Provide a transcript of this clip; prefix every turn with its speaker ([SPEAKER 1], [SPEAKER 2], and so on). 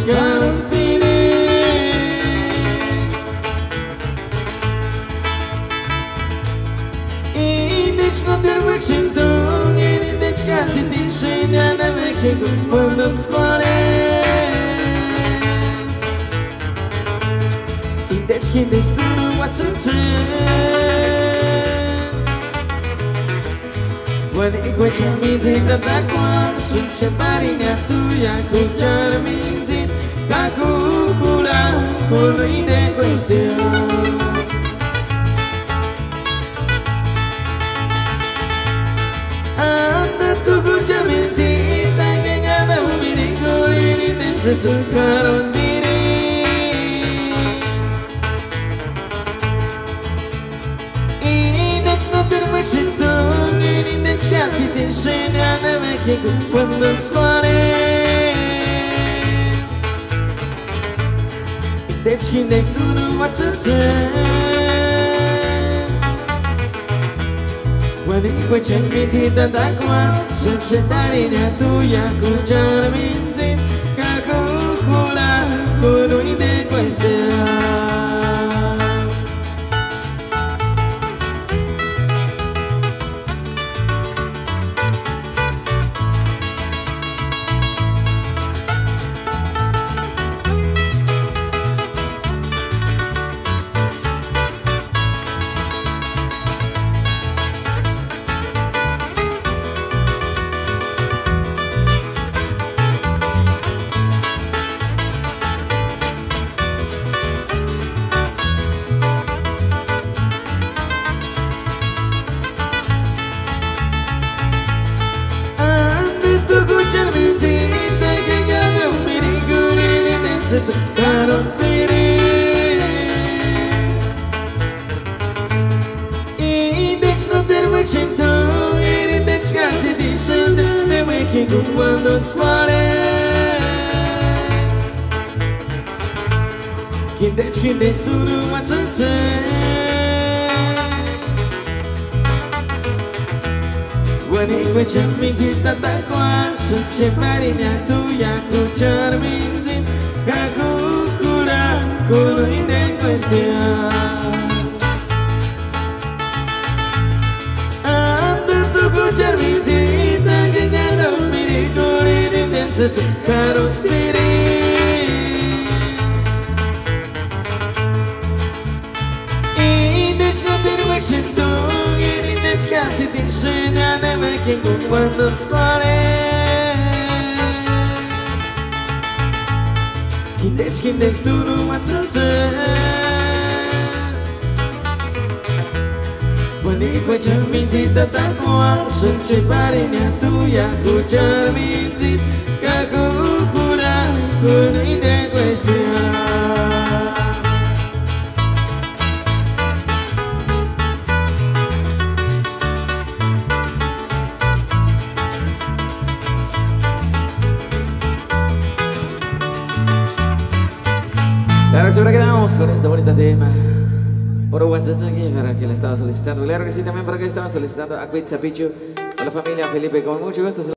[SPEAKER 1] sekarang ini. Ini cuma terbaik sentuh, ini kasih tingsinya dan bikin ku pendam sekolah. Idečki ne strunuvat srce, Wani gue minzin da takwa, sunce parinya tu ya ku cara minzin, kaku kula kulu ide questio. Anda tu ku cara minzin, tangga da umiri kuri ni sesukaron diri. Ideš na terbaik sentuh, ideš kasih tingsinya dan bikin ku pendam sekolah. Idečki ne strunuvat srce, Wani gue minzin da takwa, sunce parinya tu ya ku cara minzin, kaku kula kulu ide questio. Sekarang diri Ideš na terbaik sentuh, ideš kasih tingsinya dan bikin ku pendam sekolah. Idečki ne strunuvat srce, Wani gue minzin da takwa, sunce parinya tu ya ku cara minzin, kaku kula kulu ide questio. Anda tu ku cara minzin, tangga da umiri kuri ni sekarang diri. Ideš na terbaik sentuh, ideš kasih tingsinya dan bikin ku pendam sekolah. Idečki ne strunuvat srce, Wani gue minzin da takwa, sunce parinya tu ya ku cara minzin, kaku kula kulu ide questio. Claro que sí, ahora quedamos con esta bonita tema. Por WhatsApp aquí para que la estaba solicitando. Claro que sí, también para que estaba solicitando a Quitza Pichu, a la familia Felipe, con mucho gusto.